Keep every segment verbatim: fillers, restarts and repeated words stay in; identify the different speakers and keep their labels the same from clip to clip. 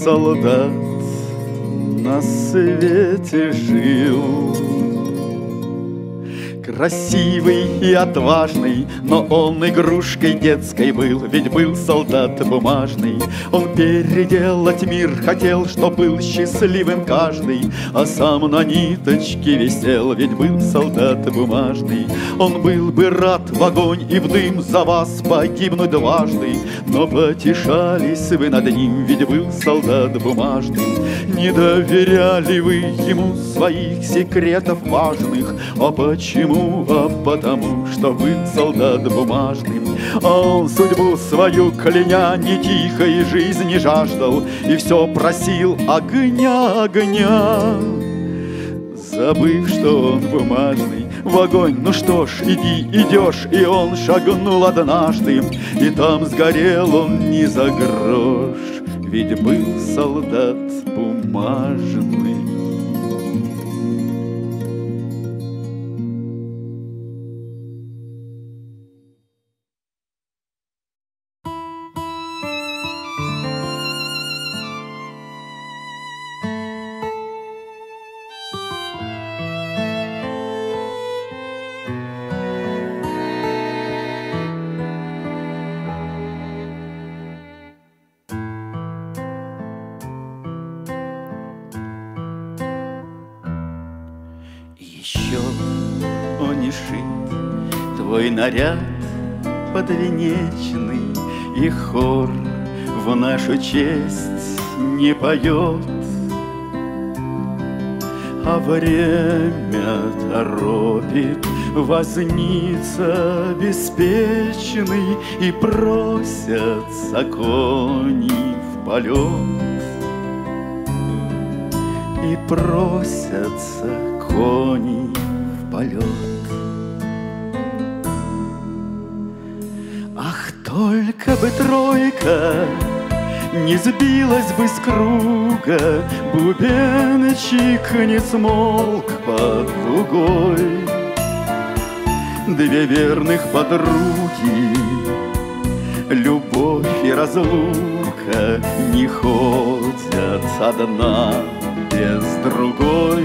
Speaker 1: солдат на свете жил. Красивый и отважный, но он игрушкой детской был, ведь был солдат бумажный. Он переделать мир хотел, что был счастливым каждый, а сам на ниточке висел, ведь был солдат бумажный. Он был бы рад в огонь и в дым за вас погибнуть дважды, но потешались вы над ним, ведь был солдат бумажный. Не доверяли вы ему своих секретов важных, а почему? А потому, что был солдат бумажный. Он судьбу свою кляня ни тихой жизни жаждал и все просил огня, огня. Забыв, что он бумажный, в огонь, ну что ж, иди, идешь. И он шагнул однажды, и там сгорел он не за грош, ведь был солдат бумажный. Еще, о, не шит твой наряд подвенечный, и хор в нашу честь не поет, а время торопит возница беспечный, и просятся кони в полет, и просятся кони в полет. Ах, только бы тройка не сбилась бы с круга, бубенчик не смолк под дугой. Две верных подруги, любовь и разлука, не ходят одна без другой,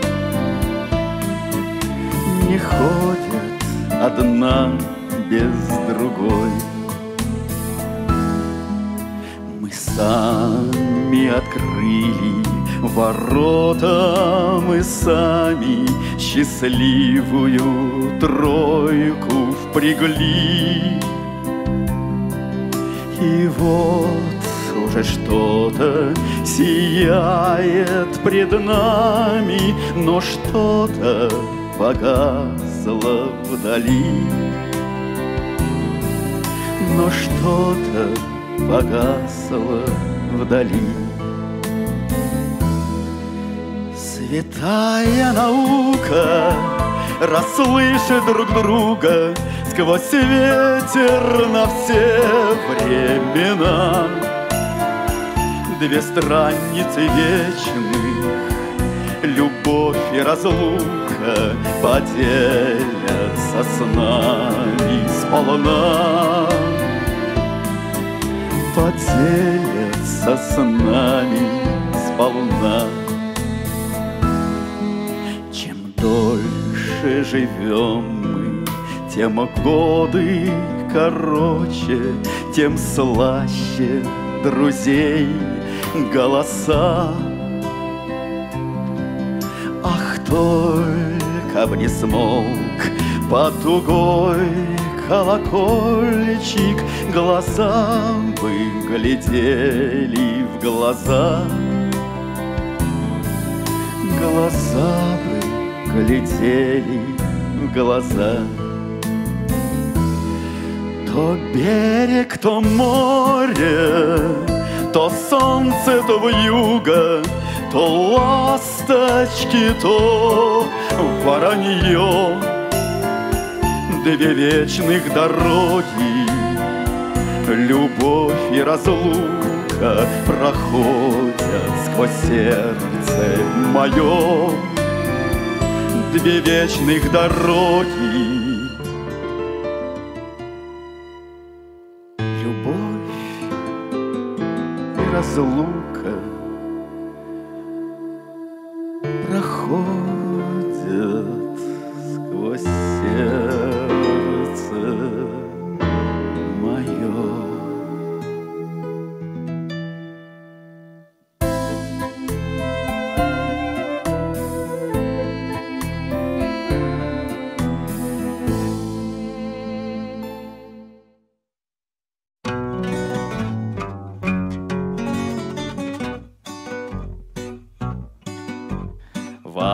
Speaker 1: не ходят одна без другой. Мы сами открыли ворота, мы сами счастливую тройку впрягли. И вот уже что-то сияет пред нами, но что-то погасло вдали, но что-то погасло вдали. Святая наука расслышит друг друга сквозь ветер на все времена. Две страницы вечных, любовь и разлука, поделятся с нами сполна, поделятся с нами сполна. Чем дольше живем мы, тем годы короче, тем слаще друзей голоса. Ах, только б не смолк под тугой колокольчик, глаза бы глядели в глаза, глаза бы глядели в глаза. То берег, то море, то солнце, то вьюга, то ласточки, то воронье. Две вечных дороги, любовь и разлука, проходят сквозь сердце мое. Две вечных дороги, любовь и разлука,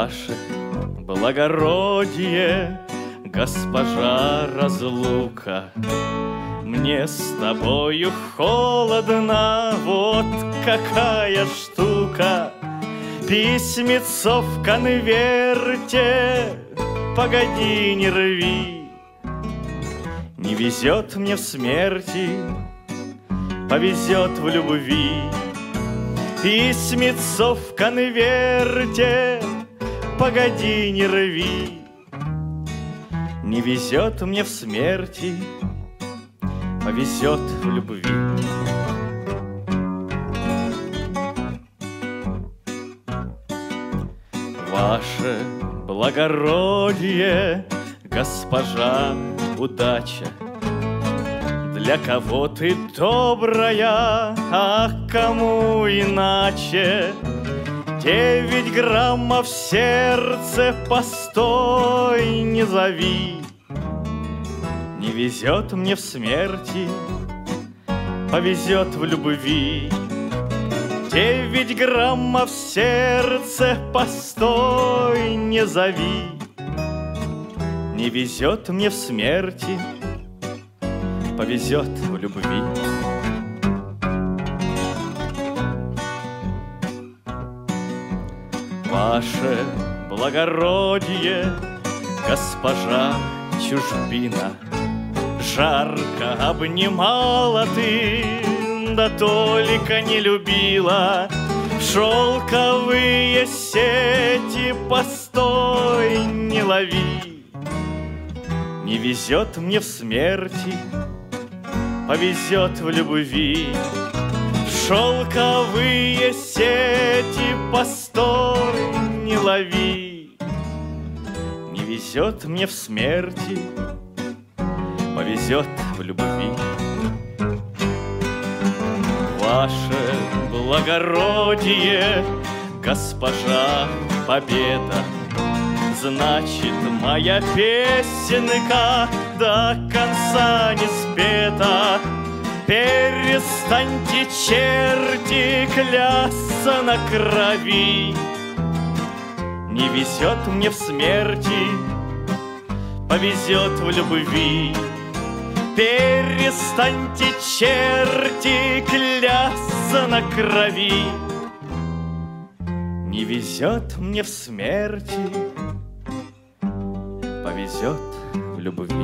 Speaker 2: Ваше благородие, госпожа разлука, мне с тобою холодно, вот какая штука. Письмецо в конверте, погоди, не рви. Не везет мне в смерти, повезет в любви. Письмецо в конверте, погоди, не рви. Не везет мне в смерти, повезет в любви. Ваше благородие, госпожа удача, для кого ты добрая, а кому иначе? Девять граммов в сердце, постой, не зови. Не везет мне в смерти, повезет в любви. Девять граммов в сердце, постой, не зови. Не везет мне в смерти, повезет в любви. Ваше благородие, госпожа чужбина, жарко обнимала ты, да только не любила. В шелковые сети, постой, не лови. Не везет мне в смерти, повезет в любви. В шелковые сети, постой, не лови. Не везет мне в смерти, повезет в любви. Ваше благородие, госпожа победа, значит, моя песенка до конца не спета. Перестаньте, черти, клясться на крови. Не везет мне в смерти, повезет в любви. Перестаньте, черти, клясться на крови. Не везет мне в смерти, повезет в любви.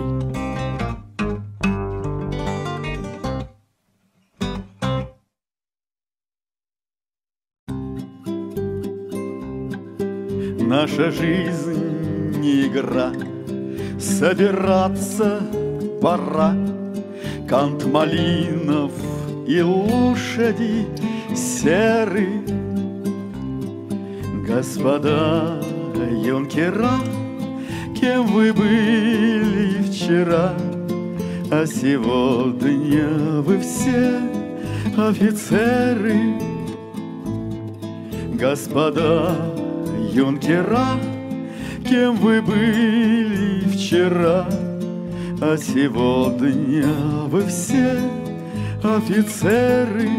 Speaker 1: Наша жизнь не игра, собираться пора. Кант малинов и лошади серы. Господа юнкера, кем вы были вчера, а сегодня вы все офицеры. Господа юнкера, кем вы были вчера, а сегодня вы все офицеры.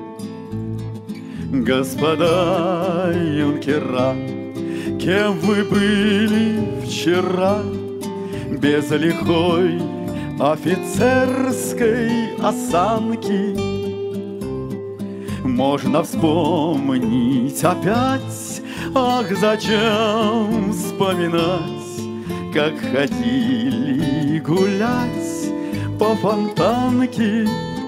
Speaker 1: Господа юнкера, кем вы были вчера, без лихой офицерской осанки? Можно вспомнить опять, ах, зачем вспоминать, как ходили гулять по Фонтанке.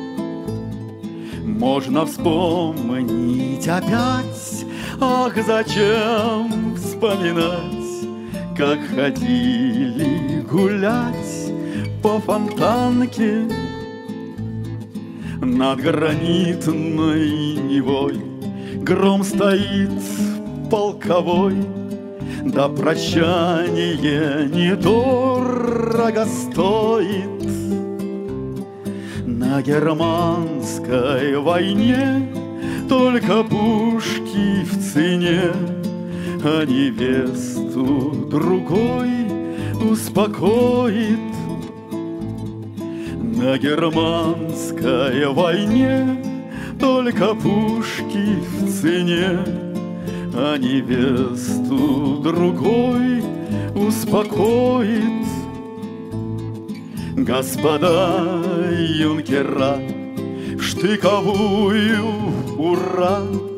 Speaker 1: Можно вспомнить опять, ах, зачем вспоминать, как ходили гулять по Фонтанке. Над гранитной Невой гром стоит полковой, да прощание недорого стоит. На германской войне только пушки в цене, а невесту другой успокоит. На германской войне только пушки в цене, а невесту другой успокоит. Господа юнкера, в штыковую ура!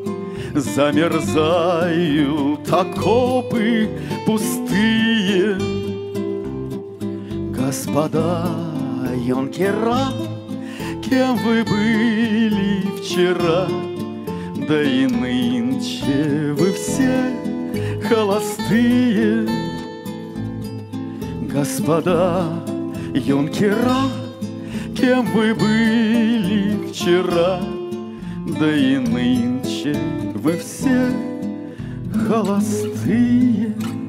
Speaker 1: Замерзают окопы пустые. Господа юнкера, кем вы были вчера, да и нынче вы все холостые. Господа юнкера, кем вы были вчера, да и нынче вы все холостые.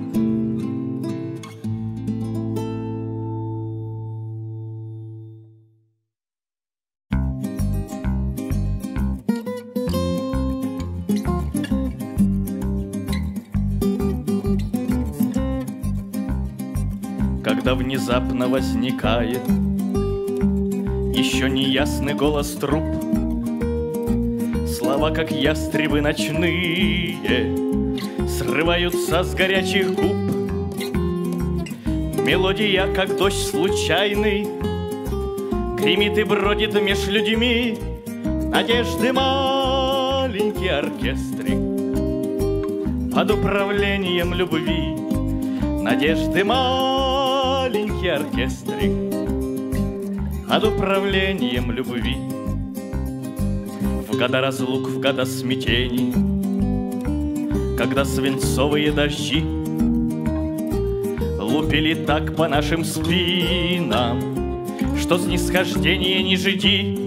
Speaker 2: Когда внезапно возникает еще неясный голос труп, слова, как ястребы ночные, срываются с горячих губ. Мелодия, как дождь случайный, гремит и бродит меж людьми. Надежды маленький оркестрик под управлением любви. Надежды маленький оркестрик под управлением любви. В года разлук, в года смятений, когда свинцовые дожди лупили так по нашим спинам, что снисхождения не жди.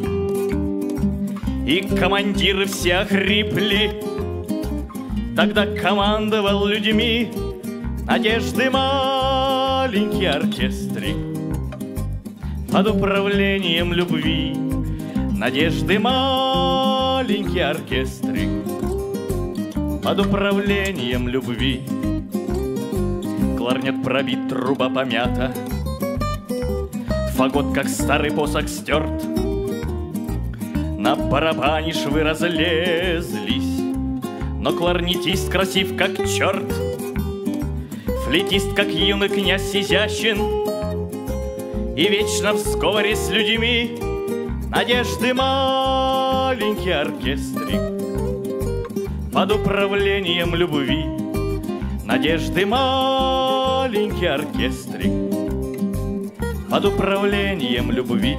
Speaker 2: И командиры все охрипли, тогда командовал людьми надежды маленький оркестрик под управлением любви. Надежды маленький оркестрик под управлением любви. Кларнет пробит, труба помята, фагот, как старый посох, стерт. На барабане швы разлезлись, но кларнетист красив, как черт. Флейтист, как юный князь, изящен и вечно в сговоре с людьми. Надежды маленький оркестрик под управлением любви. Надежды маленький оркестрик под управлением любви.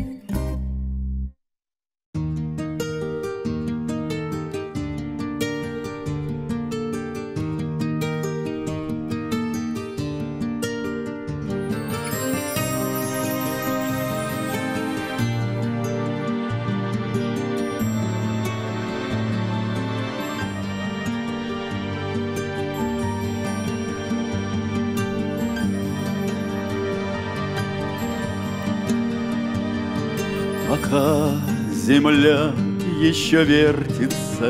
Speaker 1: Пока земля еще вертится,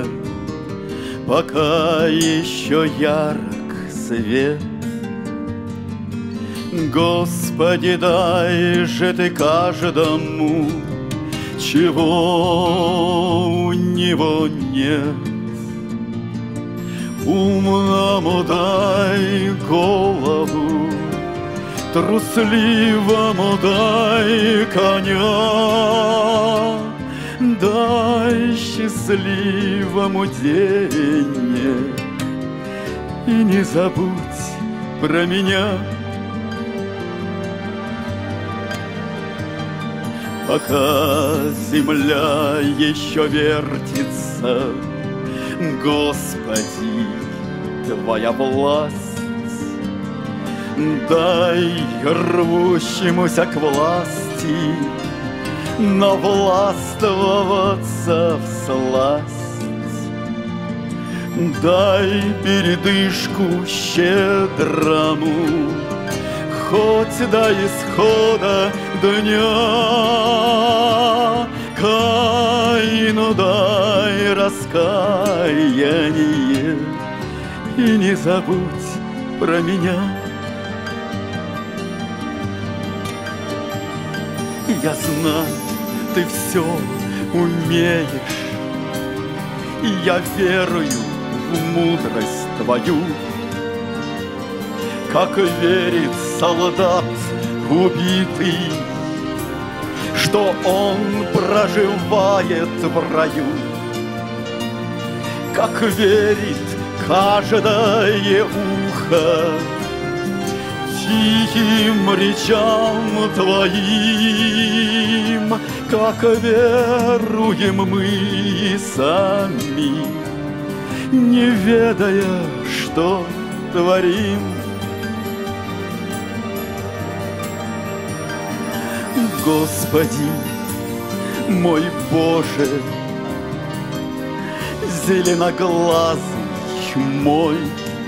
Speaker 1: пока еще ярок свет, Господи, дай же Ты каждому, чего у него нет. Умному дай голову, трусливому дай коня, дай счастливому денег и не забудь про меня. Пока земля еще вертится, Господи, Твоя власть, дай рвущемуся к власти навластвоваться всласть. Дай передышку щедрому, хоть до исхода дня. Каину дай раскаяние и не забудь про меня. Я знаю, Ты все умеешь, и я верую в мудрость Твою. Как верит солдат убитый, что он проживает в раю. Как верит каждое ухо тихим речам Твоим, как веруем мы сами, не ведая, что творим. Господи, мой Боже, зеленоглазый мой,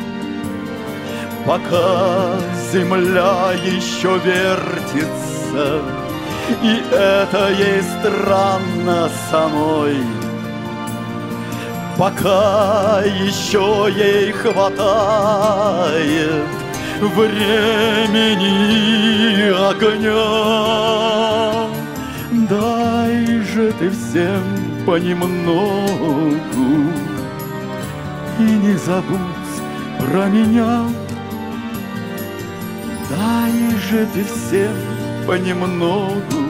Speaker 1: пока земля еще вертится, и это ей странно самой, пока еще ей хватает времени огня, дай же ты всем понемногу и не забудь про меня. Дай же ты всем понемногу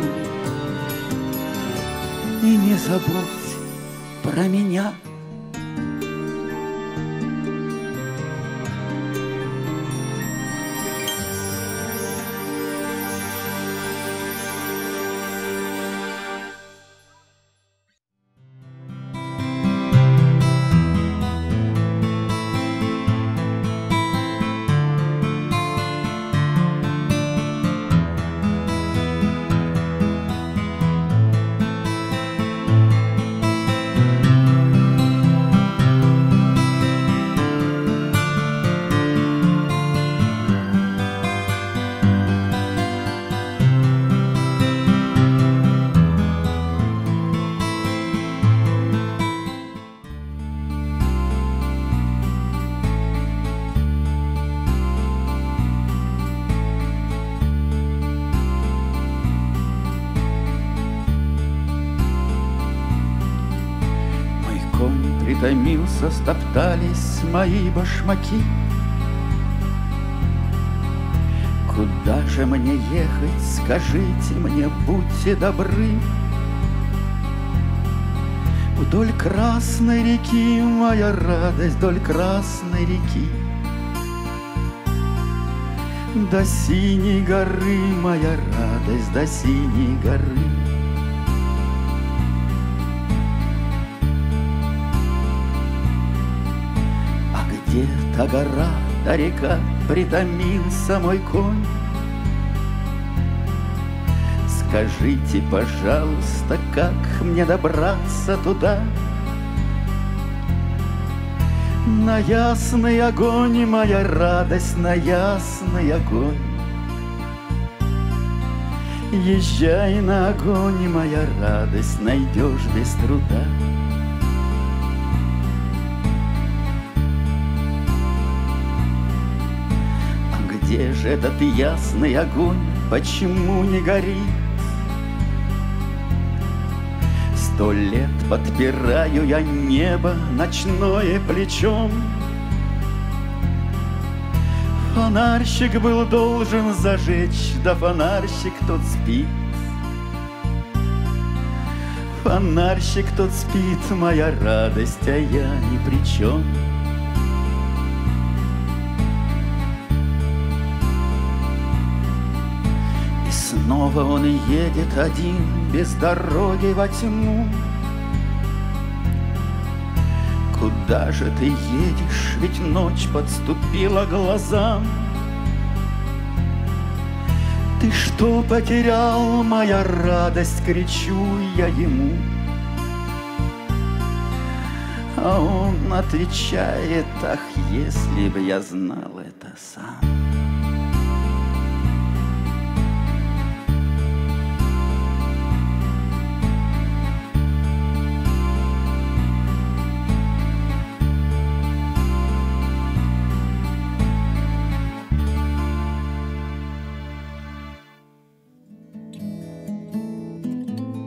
Speaker 1: и не забудь про меня. Притомился, стоптались мои башмаки. Куда же мне ехать, скажите мне, будьте добры. Вдоль Красной реки, моя радость, вдоль Красной реки. До синей горы, моя радость, до синей горы. Где та гора, та река, притомился мой конь? Скажите, пожалуйста, как мне добраться туда? На ясный огонь, моя радость, на ясный огонь. Езжай на огонь, моя радость, найдешь без труда. Где же этот ясный огонь, почему не горит? Сто лет подпираю я небо ночное плечом. Фонарщик был должен зажечь, да фонарщик тот спит. Фонарщик тот спит, моя радость, а я ни при чем. Снова он едет один, без дороги во тьму. Куда же ты едешь, ведь ночь подступила к глазам? Ты что потерял, моя радость, кричу я ему. А он отвечает, ах, если бы я знал это сам.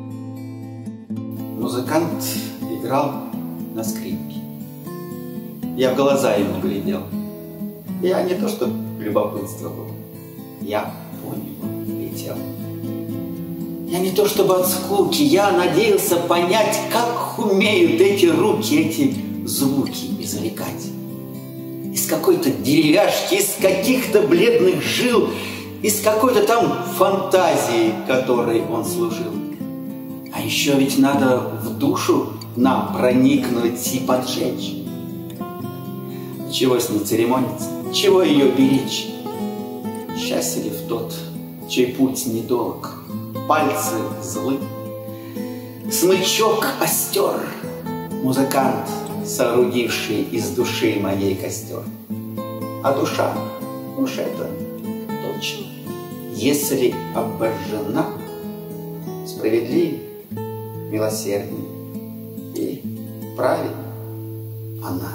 Speaker 3: Музыкант играл на скрипке.
Speaker 1: Я в глаза ему глядел. Я не то, что любопытство было. Я по нему летел. Я не то, чтобы от скуки. Я надеялся понять, как умеют эти руки, эти звуки извлекать. Из какой-то деревяшки, из каких-то бледных жил, из какой-то там фантазии, которой он служил. А еще ведь надо в душу нам проникнуть и поджечь. Чего с ней церемониться? Чего ее беречь? Счастье ли в тот, чей путь недолг, пальцы злы, смычок остер, музыкант, соорудивший из души моей костер. А душа, уж это точно, если обожжена, справедливее, милосерднее и праведнее она.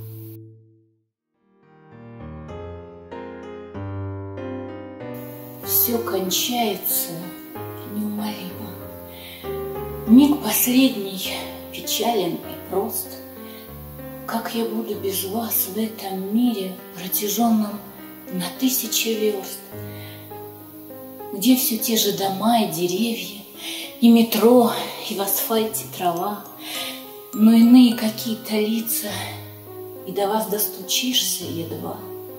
Speaker 3: Все кончается неумолимо. Миг последний печален и прост. Как я буду без вас в этом мире, протяженном на тысячи верст, где все те же дома и деревья, и метро, и в асфальте трава, но иные какие-то лица, и до вас достучишься едва.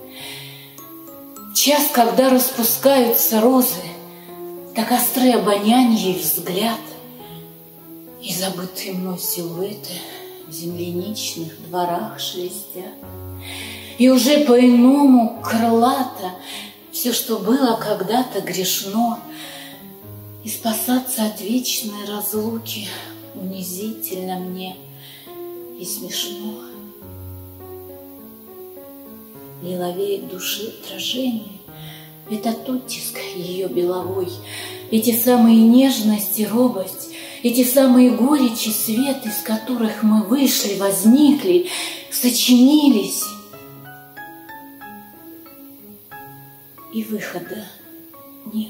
Speaker 3: Час, когда распускаются розы, так остры обонянье и взгляд, и забытые мной силуэты в земляничных дворах шелестят. И уже по-иному крылато все, что было когда-то грешно, и спасаться от вечной разлуки унизительно мне и смешно. Лиловеет души отражение, этот оттиск ее беловой, эти самые нежность и робость, эти самые горечи свет, из которых мы вышли, возникли, сочинились. И выхода нет.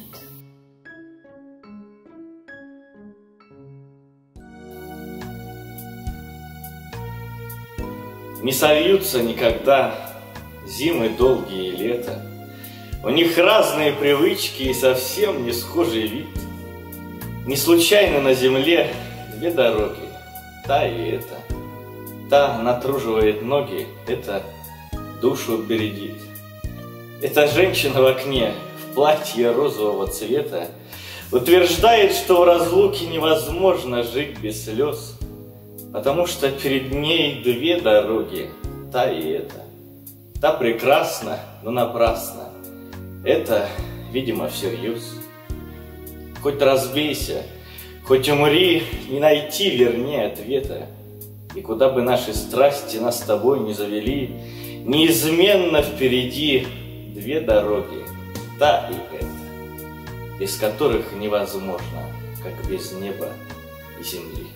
Speaker 2: Не сольются никогда зимы долгие и лета. У них разные привычки и совсем не схожий вид. Не случайно на земле две дороги, та и эта. Та натруживает ноги, эта душу бередит. Эта женщина в окне в платье розового цвета утверждает, что в разлуке невозможно жить без слез, потому что перед ней две дороги, та и эта. Та прекрасна, но напрасно. Это, видимо, всерьез. Хоть разбейся, хоть умри, не найти вернее ответа. И куда бы наши страсти нас с тобой не завели, неизменно впереди две дороги, та и эта, без которых невозможно, как без неба и земли.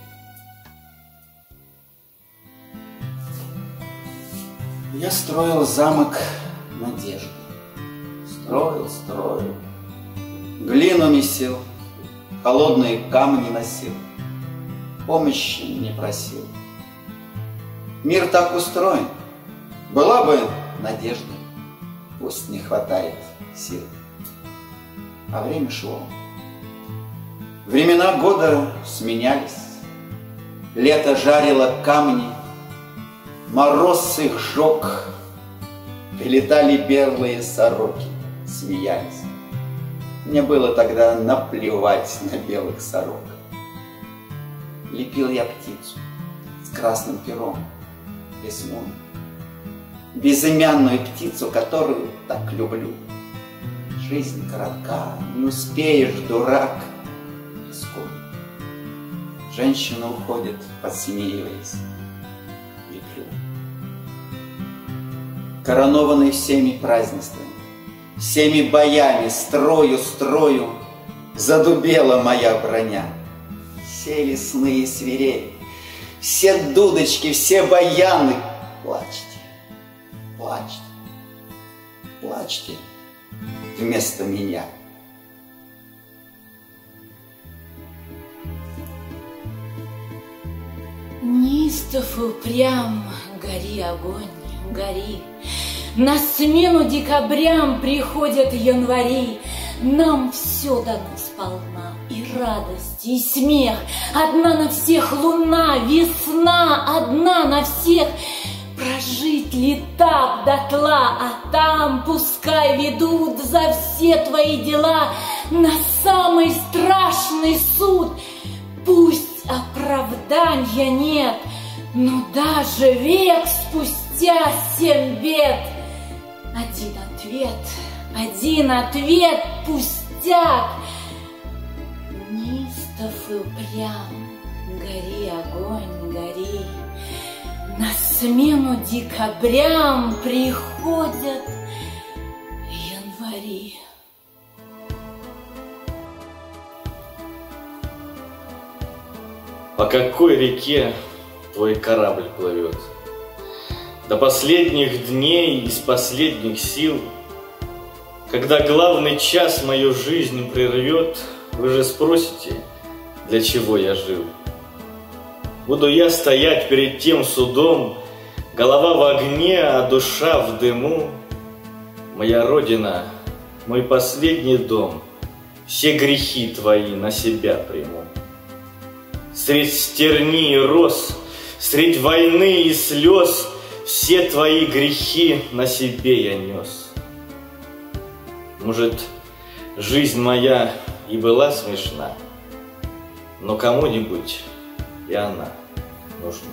Speaker 1: Я строил замок надежды. Строил, строил. Глину месил, холодные камни носил, помощи не просил. Мир так устроен, была бы надежда, пусть не хватает сил. А время шло. Времена года сменялись. Лето жарило камни, мороз их жег, прилетали белые сороки, смеялись. Мне было тогда наплевать на белых сорок. Лепил я птицу с красным пером весной, безымянную птицу, которую так люблю. Жизнь коротка, не успеешь, дурак, рискуй. Женщина уходит, подсмеиваясь. Коронованный всеми празднествами, всеми боями, строю, строю, задубела моя броня. Все лесные свирели, все дудочки, все баяны. Плачьте, плачьте, плачьте вместо меня.
Speaker 3: Неистов и упрям гори огонь, гори. На смену декабрям приходят январи. Нам все дано сполна, и радость, и смех. Одна на всех луна, весна, одна на всех. Прожить ли так дотла, а там пускай ведут за все твои дела на самый страшный суд. Пусть оправдания нет, но даже век спустя семь бед. Один ответ, один ответ, пустяк. Неистов и упрям, гори, огонь, гори. На смену декабрям приходят январи.
Speaker 2: По какой реке твой корабль плывет? До последних дней из последних сил, когда главный час мою жизнь прервет, вы же спросите, для чего я жил? Буду я стоять перед тем судом, голова в огне, а душа в дыму. Моя родина, мой последний дом, все грехи твои на себя приму. Средь стерни и роз, средь войны и слез все твои грехи на себе я нес. Может, жизнь моя и была смешна, но кому-нибудь и она нужна.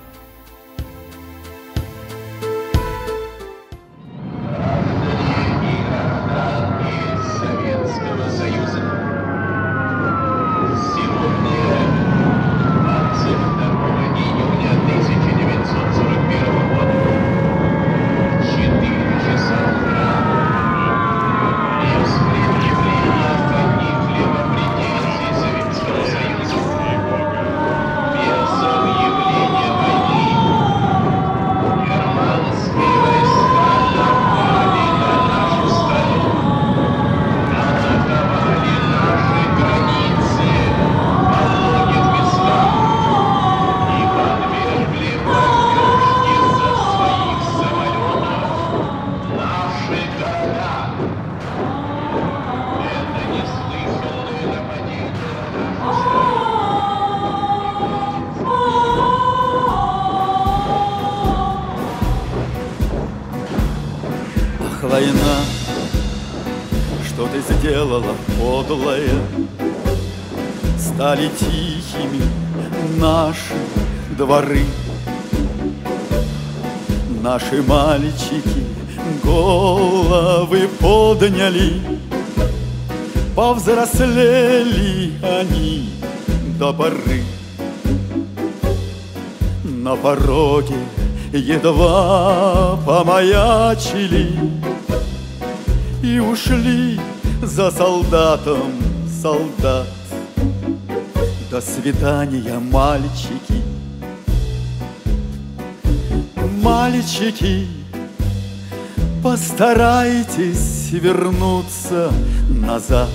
Speaker 4: Советского Союза. Сегодня двадцать второго июня тысяча девятьсот сорок первого года. четыре часа утра. Без предъявления каких-либо претензий Советского Союза. Без объявления войны. Германские войска напали на нашу страну. Атаковали наши границы во многих местах и подвергли бомбежке со своих самолетов наши города. Это неслыханное нападение на нашу страну.
Speaker 1: Ах, война, что ты сделала, подлая? Стали тихими наши дворы. Наши мальчики головы подняли, повзрослели они до поры. На пороге едва помаячили и ушли за солдатом солдат. До свидания, мальчики, мальчики, постарайтесь вернуться назад.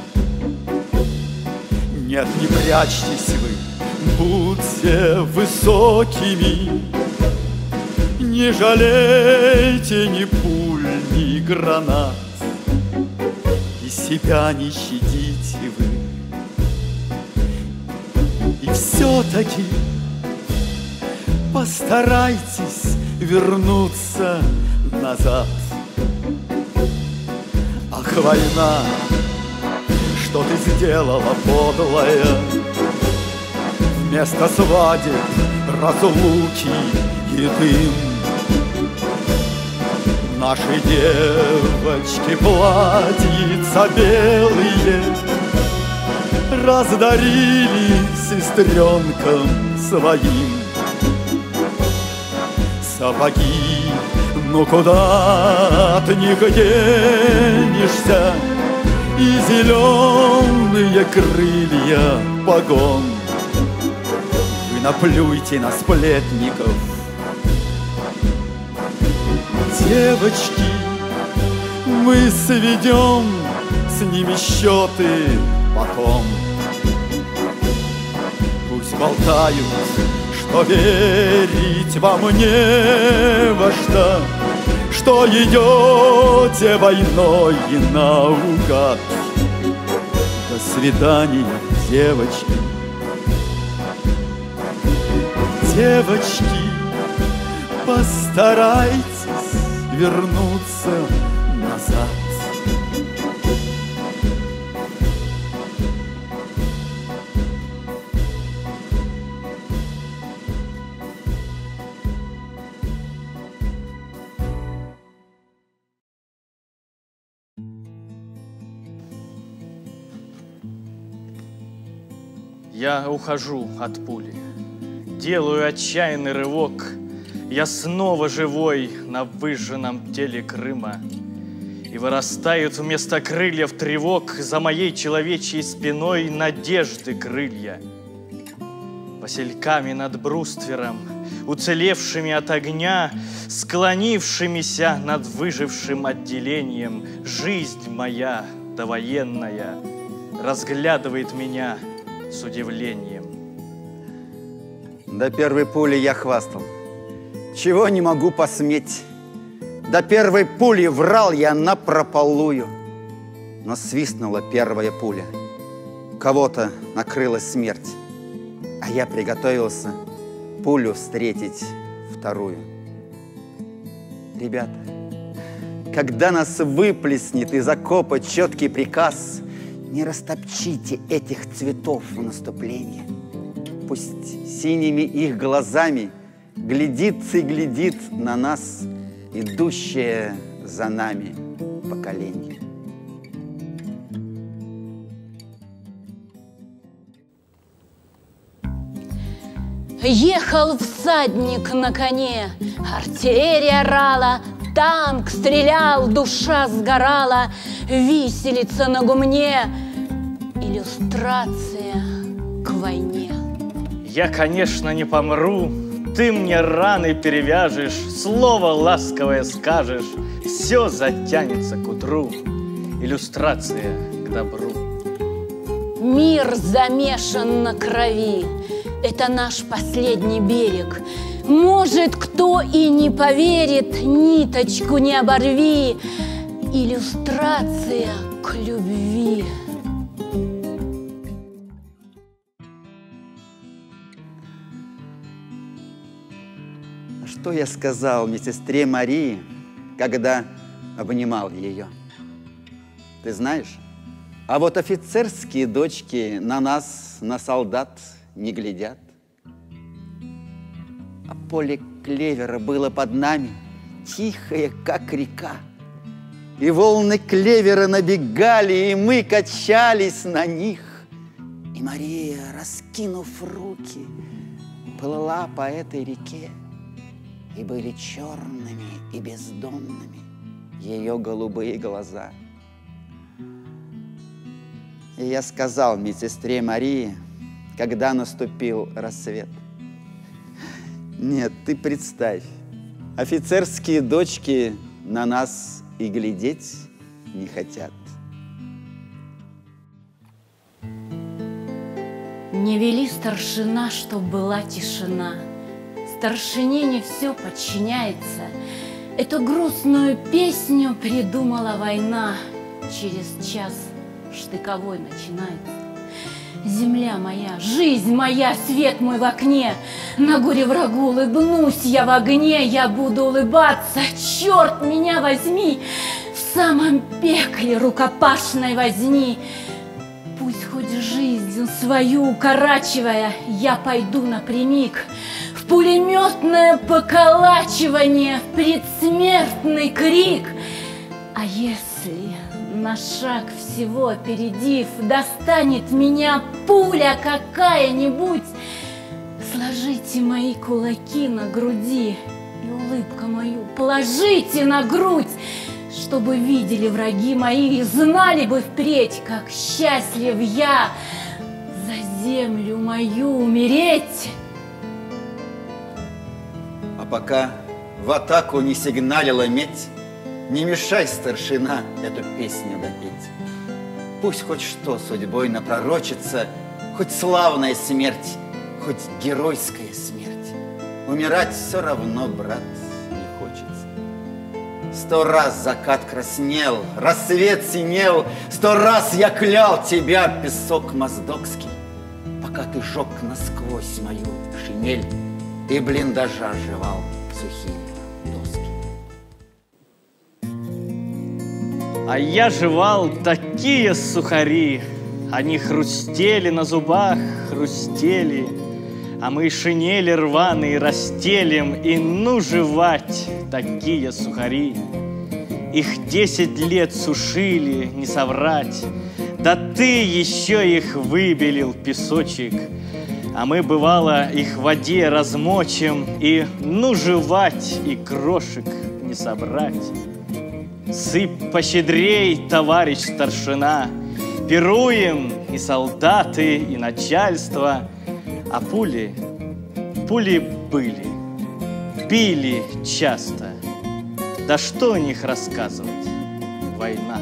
Speaker 1: Нет, не прячьтесь вы, будьте высокими, не жалейте ни пуль, ни гранат, и себя не щадите вы. И все-таки постарайтесь вернуться назад. Ах, война, что ты сделала, подлая? Вместо свадеб, разлуки и дым наши девочки платьица белые раздарили сестренкам своим. Сапоги, ну куда от них денешься, и зеленые крылья погон. Вы наплюйте на сплетников, девочки, мы сведем с ними счеты потом. Пусть болтают, что верить вам не во что, что идете войной наугад. До свидания, девочки. Девочки, постарайтесь вернуться назад.
Speaker 5: Я ухожу от пули, делаю отчаянный рывок. Я снова живой на выжженном теле Крыма. И вырастают вместо крыльев тревог за моей человечьей спиной надежды крылья. Васильками над бруствером, уцелевшими от огня, склонившимися над выжившим отделением, жизнь моя довоенная разглядывает меня с удивлением.
Speaker 6: До первой пули я хвастал, чего не могу посметь. До первой пули врал я напропалую. Но свистнула первая пуля, кого-то накрыла смерть, а я приготовился пулю встретить вторую. Ребята, когда нас выплеснет из окопа четкий приказ, не растопчите этих цветов в наступлении. Пусть синими их глазами глядится и глядит на нас идущее за нами поколение.
Speaker 3: Ехал всадник на коне, артиллерия орала, танк стрелял, душа сгорала, виселица на гумне, иллюстрация к войне.
Speaker 5: Я, конечно, не помру, ты мне раны перевяжешь, слово ласковое скажешь, все затянется к утру, иллюстрация к добру.
Speaker 3: Мир замешан на крови, это наш последний берег. Может, кто и не поверит, ниточку не оборви, иллюстрация к любви.
Speaker 6: Что я сказал медсестре Марии, когда обнимал ее? Ты знаешь, а вот офицерские дочки на нас, на солдат, не глядят. А поле клевера было под нами, тихое, как река. И волны клевера набегали, и мы качались на них. И Мария, раскинув руки, плыла по этой реке. И были черными и бездонными ее голубые глаза. И я сказал медсестре Марии, когда наступил рассвет: нет, ты представь, офицерские дочки на нас и глядеть не хотят.
Speaker 3: Не вели старшина, чтоб была тишина. Старшине не все подчиняется. Эту грустную песню придумала война. Через час штыковой начинается. Земля моя, жизнь моя, свет мой в окне. На горе врагу улыбнусь я в огне. Я буду улыбаться, черт меня возьми, в самом пекле рукопашной возни. Пусть хоть жизнь свою укорачивая, я пойду напрямик в пулеметное поколачивание, в предсмертный крик. А если на шаг всего опередив, достанет меня пуля какая-нибудь, сложите мои кулаки на груди и улыбку мою положите на грудь, чтобы видели враги мои и знали бы впредь, как счастлив я за землю мою умереть.
Speaker 6: А пока в атаку не сигналила медь, не мешай, старшина, эту песню допеть. Пусть хоть что судьбой напророчится, хоть славная смерть, хоть геройская смерть. Умирать все равно, брат, не хочется. Сто раз закат краснел, рассвет синел, сто раз я клял тебя, песок моздокский, пока ты жег насквозь мою шинель и блиндажа жевал сухие доски.
Speaker 5: А я жевал такие сухари, они хрустели на зубах, хрустели, а мы шинели рваные расстелим, и ну жевать такие сухари. Их десять лет сушили, не соврать, да ты еще их выбелил, песочек, а мы, бывало, их в воде размочим, и ну жевать, и крошек не собрать. Сыпь пощедрей, товарищ старшина, пируем и солдаты, и начальство, а пули, пули были, пили часто. Да что о них рассказывать? Война.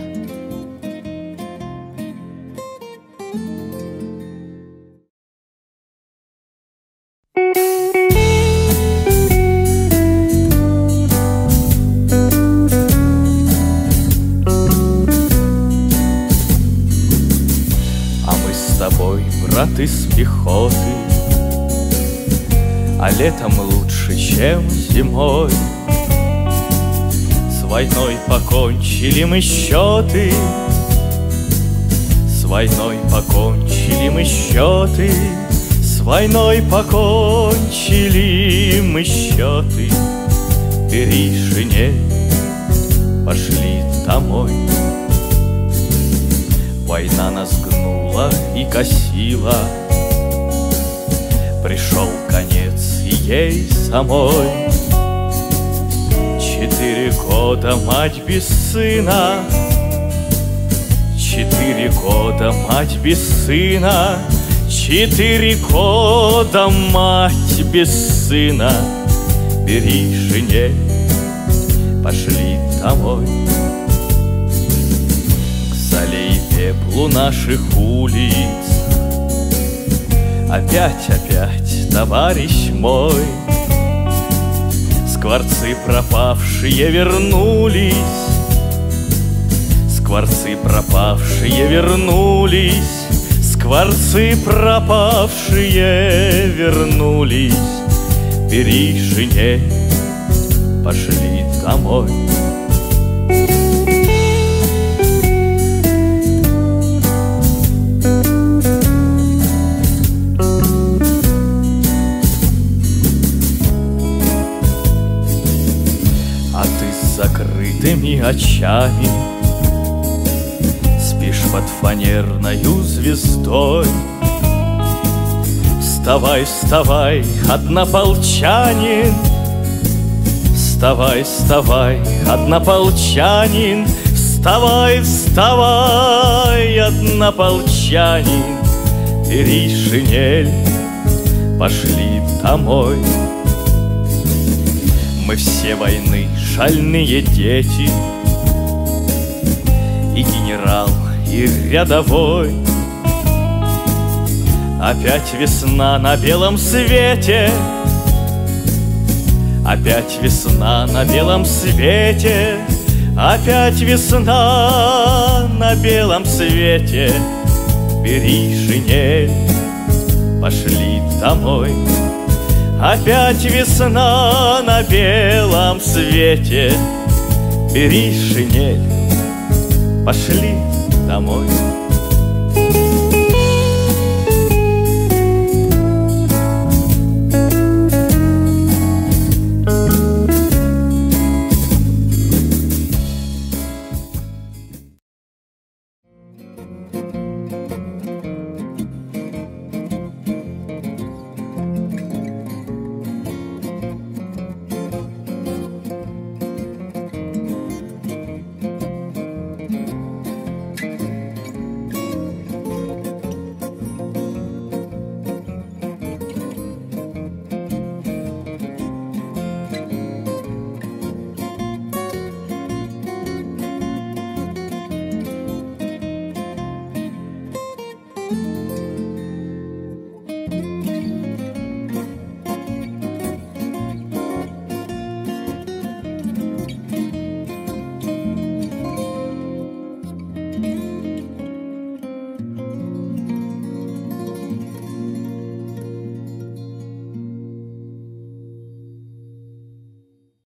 Speaker 5: А мы с тобой, брат, из пехоты, а летом лучше, чем зимой. С войной покончили мы счеты, с войной покончили мы счеты, с войной покончили мы счеты. Бери шинель, пошли домой. Война нас гнула и косила, пришел конец и ей самой. Четыре года мать без сына, четыре года мать без сына, четыре года мать без сына. Бери шинель, пошли домой. К соле и пеплу наших улиц опять, опять, товарищ мой, скворцы пропавшие вернулись, скворцы пропавшие вернулись, скворцы пропавшие вернулись. Бери шинель, пошли домой. Закрытыми очами спишь под фанерною звездой. Вставай, вставай, однополчанин, вставай, вставай, однополчанин, вставай, вставай, однополчанин. Бери шинель, пошли домой. Мы все войны шальные дети, и генерал, и рядовой. Опять весна на белом свете, опять весна на белом свете, опять весна на белом свете. Бери шинель, пошли домой. Опять весна на белом свете. Бери шинель, пошли домой.